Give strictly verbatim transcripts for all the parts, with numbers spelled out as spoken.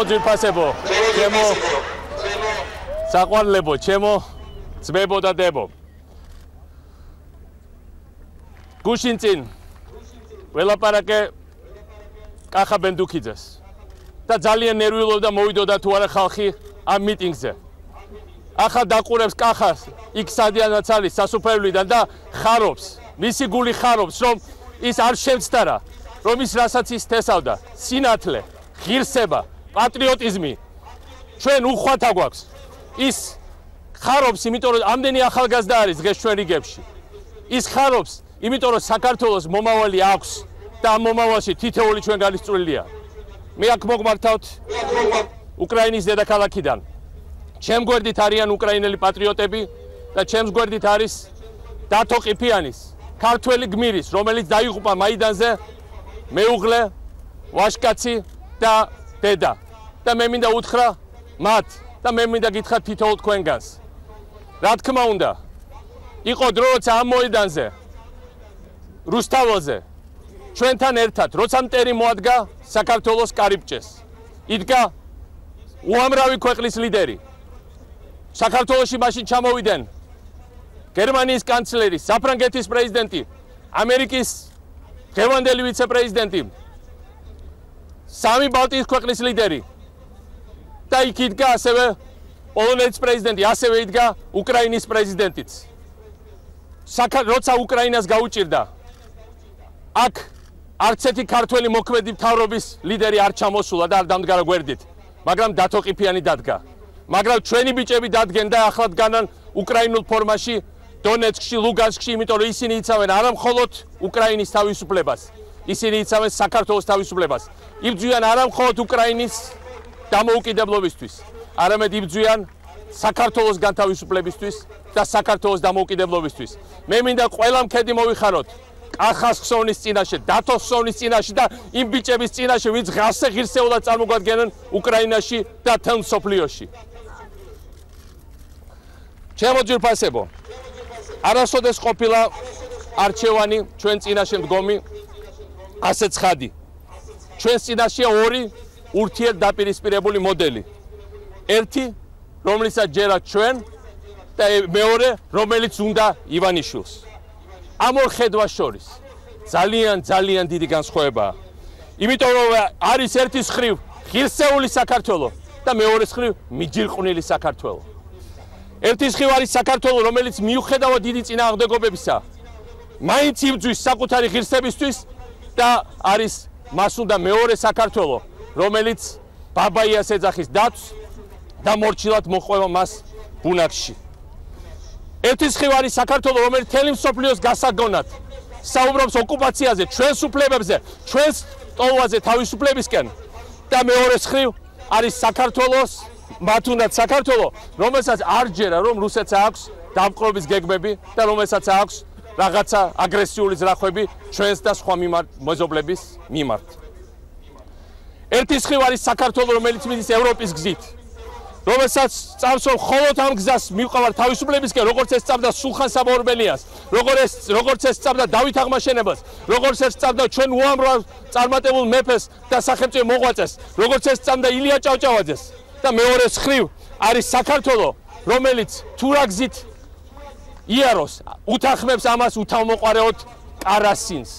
ჩემო ძვირფასებო, ჩემო საყვარლებო, ჩემო ძმებო და დებო. გუშინ წინ ველაპარაკე კახა ბენდუქიძეს და ძალიან ნერვიულობდა მოვიდოდა თუ არა ხალხი ამ მიტინგზე. ახლა დაყურებს კახას იქ სადიანაც არის სასუფევლიდან და ხარობს, მისი გული ხარობს, რომ ის არ შემცდარა, რომ ის რასაც ის თესავდა, სინათლე, ღირსება, პატრიოტიზმი ჩვენ უხვათა გვაქვს. ის ხარობს, იმიტომ რომ ამდენი ახალგაზრდა არის დღეს ჩვენ რიგებში. ის ხარობს, იმიტომ რომ საქართველოს მომავალი აქვს და ამ მომავალში თითოეული ჩვენ განისწრულია. მე აქ მოგმართავთ უკრაინის დედაქალაქიდან. ჩემს გვერდით არიან უკრაინელი პატრიოტები და ჩემს გვერდით არის დათო ყიფიანის, ქართველი გმირის, რომელიც დაიღუპა მაიდანზე, მეუღლე, ვაჟკაცი და დედა. და მე მინდა უთხრა მათ და მე მინდა გითხრა თითოეულ თქვენგანს. რა თქმა უნდა, იყო დრო, როცა ამ მოედანზე, რუსთაველზე, ჩვენთან ერთად, როცა მტერი მოადგა საქართველოს კარიბჭეს, იდგა უამრავი ქვეყნის ლიდერი. საქართველოში მაშინ ჩამოვიდნენ გერმანიის კანცლერი, საფრანგეთის პრეზიდენტი, ამერიკის დღევანდელი ვიცე-პრეზიდენტი, სამი ბალტიის ქვეყნის ლიდერი და იქ იდგა ასევე პოლონეთის პრეზიდენტი, ასევე იდგა უკრაინის პრეზიდენტიც. როცა უკრაინას გაუჭირდა, აქ არც ერთი ქართველი მოქმედი მთავრობის ლიდერი არ ჩამოსულა და არ დამდგარა გვერდით, მაგრამ დათო ყიფიანი დადგა. მაგრამ ჩვენი ბიჭები დადგენ და ახლა დგანან უკრაინულ ფორმაში დონეცკში, ლუგანსკში, იმიტომ რომ ისინი იცავენ არა მხოლოდ უკრაინის თავისუფლებას, ისინი იცავენ საქართველოს თავისუფლებას. იბრძვიან არა მხოლოდ უკრაინის დამოუკიდებლობისთვის, არამედ იბრძვიან საქართველოს განთავისუფლებისთვის და საქართველოს დამოუკიდებლობისთვის. მე მინდა ყველა მქედი მოვიხაროთ კახას ხსოვნის წინაშე, დათოს ხსოვნის წინაშე და იმ ბიჭების წინაშე, ვინც ღასე ღირსეულად წარმოგვადგენენ უკრაინაში და თელ მსოფლიოში. ჩემო ძვირფასებო, არასოდეს ყოფილა არჩევანი ჩვენ წინაშე მდგომი ასე ცხადი. ჩვენს წინაშეა ორი ურთიერთდაპირისპირებული მოდელი. ერთი, რომლიცაც ჯერათ ჩვენ და მეორე, რომელიც უნდა ივანიშვილს. ამ ორ ხედვას შორის ძალიან ძალიან დიდი განსხვავებაა. იმიტომ რომ არის ერთის მხრივ ღირსეული საქართველო და მეორეს მხრივ მიჯირყვნილი საქართველო. ერთის მხრივ არის საქართველო, რომელიც მიუხედავად დიდი წინააღმდეგობებისა, მაინც იბრძვის საკუთარი ღირსებისთვის და არის მას უნდა მეორე საქართველო, რომელიც ბაბაიას ეძახის დაცვს და მორჩილად მოყვება მას ბუნაგში. ერთის მხრივ არის საქართველო, რომელიც მთელი მსოფლიოს გასაგონად საუბრობს ოკუპაციაზე, ჩვენს უფლებებზე, ჩვენს ტოლვაზე თავისუფლებისკენ და მეორეს მხრივ არის საქართველოს, მათ უნდათ საქართველო, რომელსაც არ ჯერა, რომ რუსეთს აქვს დამყრობის გეგმები და რომელსაც აქვს რაღაცა აგრესიული ზრახვები ჩვენს და სხვა მეზობლების მიმართ. ერთის მხრივ არის საქართველო, რომელიც მიდის ევროპის გზით, რომელსაც წამს მხოლოდ ამ გზას მივყავარ თავისუფლებისკენ, როგორც ეს სწამდა სულხან საბა-ორბელიანს, როგორც ეს სწამდა დავით აღმაშენებელს, როგორც ეს სწამდა ჩვენ უამრავ წარმატებულ მეფეს და სახელმწიფო მოღვაწეს, როგორც ეს სწამდა ილია ჭავჭავაძეს და მეორეს მხრივ არის საქართველო, რომელიც თუ რა გზით იაროს, უთანხმებს ამას უთავმოყარეოდ კარასინს,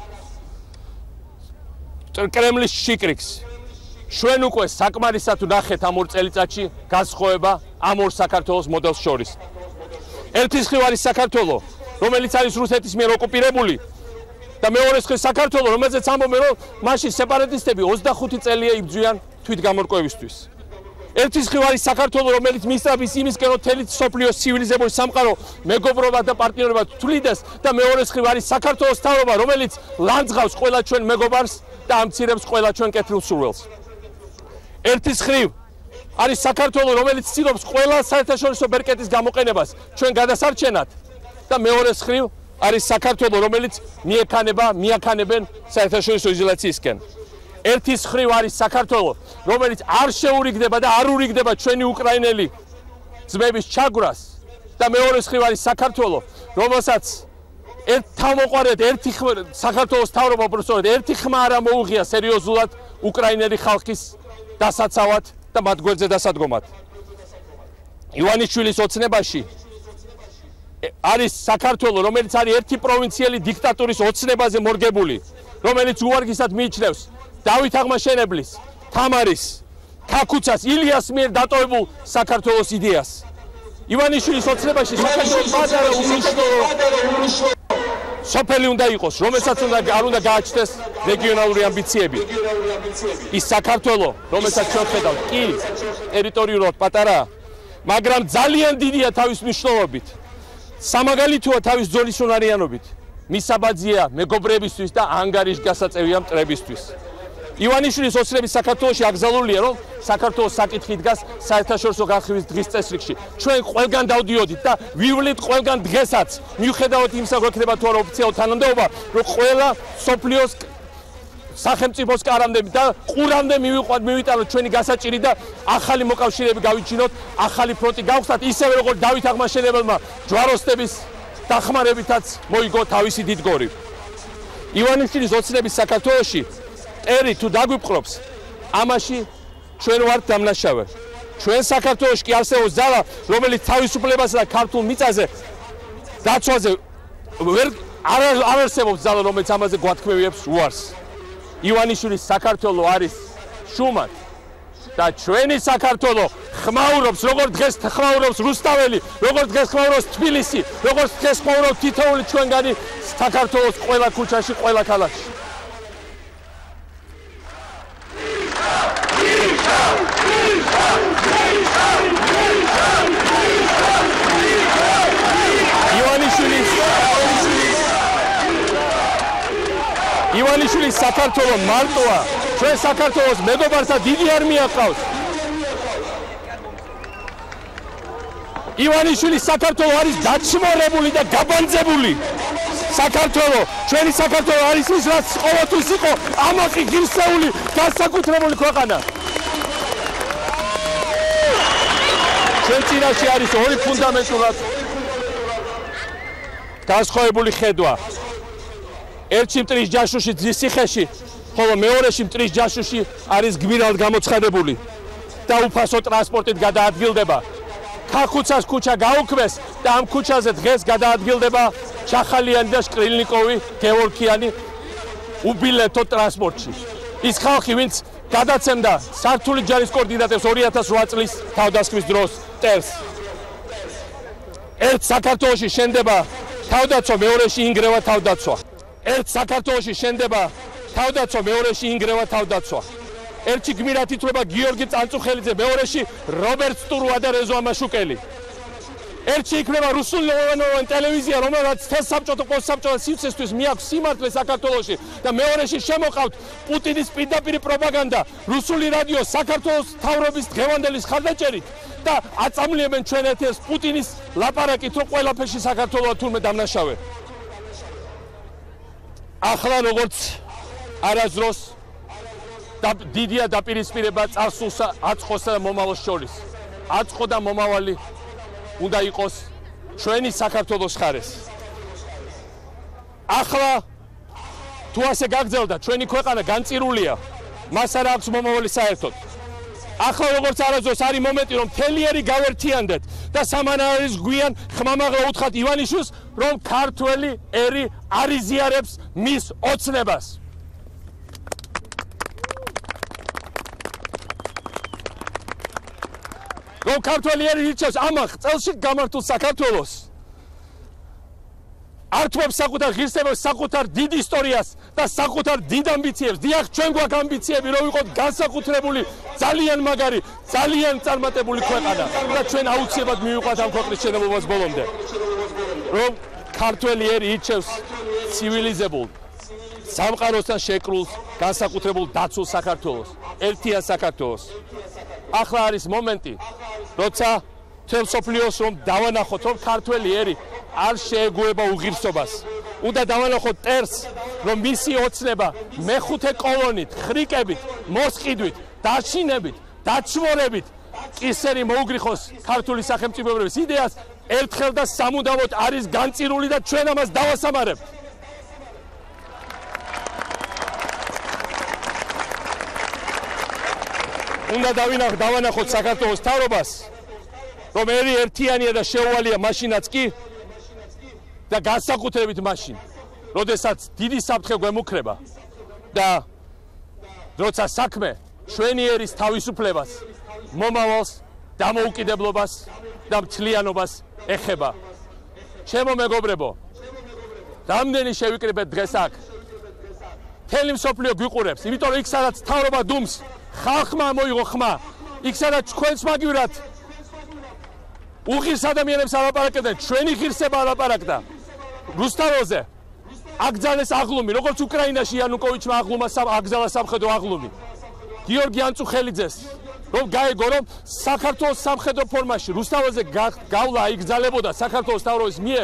კრემლის შიკრიკს. ჩვენ უკვე საკმარისად ვნახეთ ამ ორ წელიწადში განსხვავება ამ ორ საქართველოს მოდელს შორის. ერთის მხრივ არის საქართველო, რომელიც არის რუსეთის მიერ ოკუპირებული და მეორეს მხრივ საქართველო, რომელზეც ამბობენ, რომ მაშინ სეპარატისტები ოცდახუთი წელია იბრძვიან თვითგამორკვევისთვის. ერთის მხრივ არის საქართველო, რომელიც მისწრაფის იმისკენ, რომ მთელი მსოფლიოს ცივილიზებული სამყარო მეგობრობა და პარტნიორობა თვლიდეს და მეორეს მხრივ არის საქართველოს მთავრობა, რომელიც ლანძღავს ყველა ჩვენ მეგობარს და ამცირებს ყველა ჩვენ კეთილ სურვილს. ერთის მხრივ არის საქართველო, რომელიც ცდილობს ყველა საერთაშორისო ბერკეტის გამოყენებას ჩვენ გადასარჩენად და მეორეს მხრივ არის საქართველო, რომელიც მიექანება, მიაქანებენ საერთაშორისო იზოლაციისკენ. ერთის მხრივ არის საქართველო, რომელიც არ შეურიგდება და არ ურიგდება ჩვენი უკრაინელი ძმების ჩაგვრას და მეორეს მხრივ არის საქართველო, რომელსაც ერთ თავმოყარედ ერთი საქართველოს მთავრობა უბრალოდ ერთი ხმა არ მოუღია სერიოზულად უკრაინელი ხალხის დასაცავად და მათ გვერდზე დასადგომად. ივანიშვილის ოცნებაში არის საქართველო, რომელიც არის ერთი პროვინციელი დიქტატურის ოცნებაზე მორგებული, რომელიც უვარგისად მიიჩნევს დავით აღმაშენებლის, თამარის, ქაქუცას, ილიას მიერ დატოვებულ საქართველოს იდეას. ივანიშვილის ოცნებაში საქართველოს პატარა უმნიშვნელო სოფელი უნდა იყოს, რომელსაც უნდა არ უნდა გააჩნდეს რეგიონალური ამბიციები. ის საქართველო, რომელსაც ჩვენ ხედავთ, კი ტერიტორიულად პატარაა, მაგრამ ძალიან დიდია თავის მნიშვნელობით. სამაგალითოა თავის ძოლის უნარიანობით. მისაბაძია მეგობრებისთვის და ანგარიშგასაწევია მტრებისთვის. ივანიშვილის ოცნების საქართველოში აკრძალულია, რომ საქართველოს საკითხი დგას საერთაშორისო განხილვის დღის წესრიგში. ჩვენ ყველგან დავდიოდით და ვივლით ყველგან დღესაც, მიუხედავად იმისა, რომ ექნება თუ არა ოფიციალური თანამდებობა, რომ ყველა სოფლიოს სახელმწიფოს კარამდე და ყურამდე მივიყვათ, მივიტანოთ ჩვენი გასაჭირი და ახალი მოკავშირეები გავიჩინოთ, ახალი ფრონტი გავხსნათ, ისევე როგორც დავით აღმაშენებელმა ჯვაროსნების დახმარებითაც მოიგო თავისი დიდგორი. ივანიშვილის ოცნების საქართველოში ერი თუ დაგვიპყრობს, ამაში ჩვენ ვართ დამნაშავე. ჩვენ საქართველოში კი არსებობს ძალა, რომელიც თავისუფლებასა და ქართულ მიწაზე დაცვაზე ვერ არ არსებობს ძალა, რომელიც ამაზე გვათქმევიებს უარს. ივანიშვილის საქართველო არის შუმად და ჩვენი საქართველო ხმაურობს, როგორც დღეს ხმაურობს რუსთაველი, როგორც დღეს ხმაურობს თბილისი, როგორც დღეს ხმაურობს თითოეული ჩვენგანი საქართველოს ყველა ქუჩაში, ყველა ქალაქში. ივანიშვილის საქართველო მარტოა, ჩვენ საქართველოს მეგობართა დიდი არმია ყავს. ივანიშვილის საქართველო არის დაჩმორებული და გაბანძებული. საქართველო, ჩვენი საქართველო არის ის, რაც ყოველთვის იყო ამაყი ღირსეული, განსაკუთრებული ქვეყანა. ჩვენ წინაშე არის ორი ფუნდამენტურად განსხვავებული ხედვა. ერთში მტრის ჯაშუში ძისიხეში, ხოლო მეორეში მტრის ჯაშუში არის გმირად გამოცხადებული და უფასო ტრანსპორტით გადაადგილდება. ქაქუცას ქუჩა გაუქმეს და ამ ქუჩაზე დღეს გადაადგილდება ჩახალიანი და შკრილნიკოვი, გევორქიანი უბილეთო ტრანსპორტში. ის ხალხი, ვინც გადაცემდა სართული ჯარის კოორდინატებს ორი ათას ოთხ წლის თავდასხმის დროს ტერს. ერთ საქართველოში შენდება თავდაცვა, მეორეში ინგრევა თავდაცვა. ერთ საქართველოში შენდება თავდაცვა, მეორეში ინგრევა თავდაცვა. ერთში გმირად ითვლება გიორგი წანწუხელიძე, მეორეში რობერტ სტურვა და რეზო ამაშუკელი. ერთში იქნება რუსულენოვანი ტელევიზია, რომელსაც თესსაბჭოთა პოსტსაბჭოთა სივრცესთვის მიაქვს სიმართლე საქართველოში და მეორეში შემოყავთ პუტინის პირდაპირ პროპაგანდა, რუსული რადიო საქართველოს თავრობის დღევანდელის ხარდაჭერით და აწამლიებენ ჩვენ ეთერს პუტინის ლაპარაკით, რომ ყველაფერში საქართველოა თურმე დამნაშავე. ახლა როგორც არასდროს და დიდია დაპირისპირება წარსულსა, აწყოსა და მომავალს შორის. აწყო და მომავალი უნდა იყოს ჩვენი საქართველოს ხარეს. ახლა თუ ასე გაგრძელდა, ჩვენი ქვეყანა განწირულია, მას არ აქვს მომავალი საერთოდ. ახლა როგორც არასდროს არის მომენტი, რომ თელიერი გავერთიანდეთ და სამანარის გვიან ხმამაღლა უთხრათ ივანიშვილს, რომ ქართველი ერი არიზიარებს მის ოცნებას. რომ ქართველი ერი ირჩევს ამახ წელში გამართულ საქართველოს. ართმობს საკუთარ ღირსებას, საკუთარ დიდ ისტორიას და საკუთარ დიდ ამბიციებს. დიახ, ჩვენ გვაქვს ამბიციები, რომ ვიყოთ განსაკუთრებული, ძალიან მაგარი, ძალიან წარმატებული ქვეყანა და ჩვენ აუცილებლად მივიყვათ ამ ქვეყნის შენებობას ბოლომდე. რომ ქართველი ერი ირჩევს ცივილიზებულ, სამყაროსთან შეკრულს, განსაკუთრებულ დაცულ საქართველოს, ერთიან საქართველოს. ახლა არის მომენტი, როცა მთელ მსოფლიოს რომ დავანახოთ, რომ ქართველი ერი არ შეეგუება უღირსობას. უნდა დავანახოთ ტერს, რომ მისი ოცნება მეხუთე კოლონით, ხრიკებით, მოსყიდვით, დაშინებით, დაჩმორებით კისერი მოუგრიხოს ქართული სახელმწიფოების იდეას ერთხელ და სამუდამოდ არის განწირული და ჩვენ ამას დავასამარებთ. უნდა დავანახოთ საქართველოს მთავრობას, რომ ერი ერთიანია და შეუვალია მაშინაც კი და განსაკუთრებით მაშინ, როდესაც დიდი საფრთხე გვემუქრება და როცა საქმე ჩვენი ერის თავისუფლებას, მომავალს, დამოუკიდებლობას და მთლიანობას ეხება. ჩემო მეგობრებო, რამდენი შევიკრიბეთ დღეს აქ? მთელი მსოფლიო გვიყურებს, იმიტომ რომ იქ სადაც მთავრობა დუმს, ხალხმა მოიღო ხმა, იქ სადაც თქვენს მაგივრად უღირს ადამიანებს ალაპარაკებდნენ, ჩვენი ღირსება ალაპარაკდა რუსთაველზე, აკრძალეს აღლუმი, როგორც უკრაინაში იანუკოვიჩმა აღლუმა აკრძალა სამხედრო აღლუმი. გიორგი ანწუხელიძეს რომ გაეგო, რომ საქართველოს სამხედრო ფორმაში რუსთაველზე გავლა იგრძალებოდა საქართველოს მთავრობის მიერ,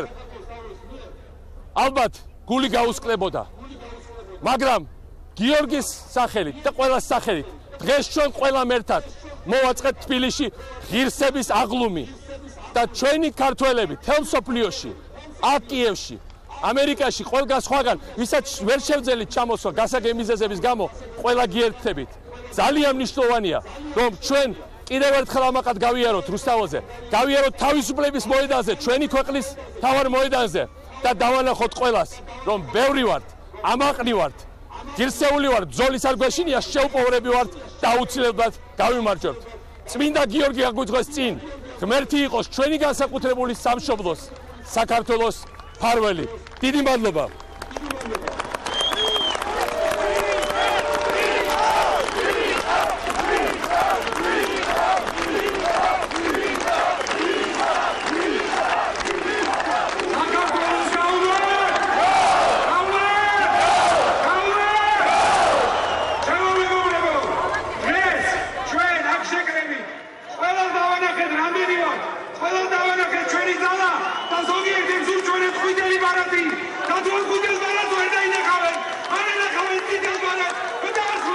ალბათ გული გაუსკლებოდა. მაგრამ გიორგის სახელით და ყველას სახელით დღეს ჩვენ ყველამ ერთად მოვაწყეთ თბილისში ღირსების აღლუმი და ჩვენი ქართველები თელ მსოფლიოში, აქ კიევში, ამერიკაში, ყველგან სხვაგან, ვისაც ვერ შევძელით ჩამოსვა გასაგები მიზეზების გამო, ყველა გიერთებით. ძალიან მნიშვნელოვანია, რომ ჩვენ კიდევ ერთხელ ამაყად გავიაროთ რუსთაველზე, გავიაროთ თავისუფლების მოედანზე, ჩვენი ქვეყნის მთავარ მოედანზე და დავანახოთ ყველას, რომ ბევრი ვართ, ამაყნი ვართ, ღირსეული ვართ, ბრძოლის არ გვეშინია, შეუპოვრები ვართ და აუცილებლად გავიმარჯვებთ. წმინდა გიორგი აგვიძღვეს წინ, ღმერთი იყოს ჩვენი განსაკუთრებული სამშობლოს, საქართველოს მფარველი. დიდი მადლობა.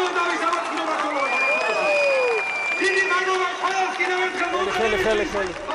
Χέλε, χέλε, χέλε.